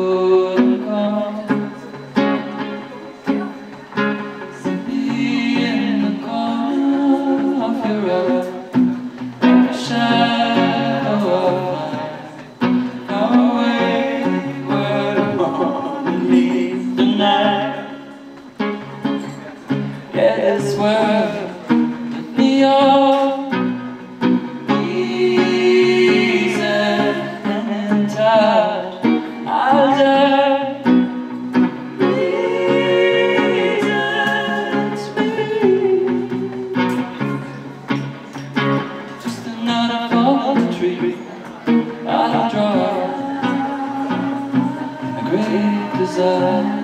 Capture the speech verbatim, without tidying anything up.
couldn't come. Be in the corner of your eye, like a shadow of light, far away where the morning meets the night. Yeah, this world with me all I'll die. Reasons be just another fallen tree. I'll draw a great desire.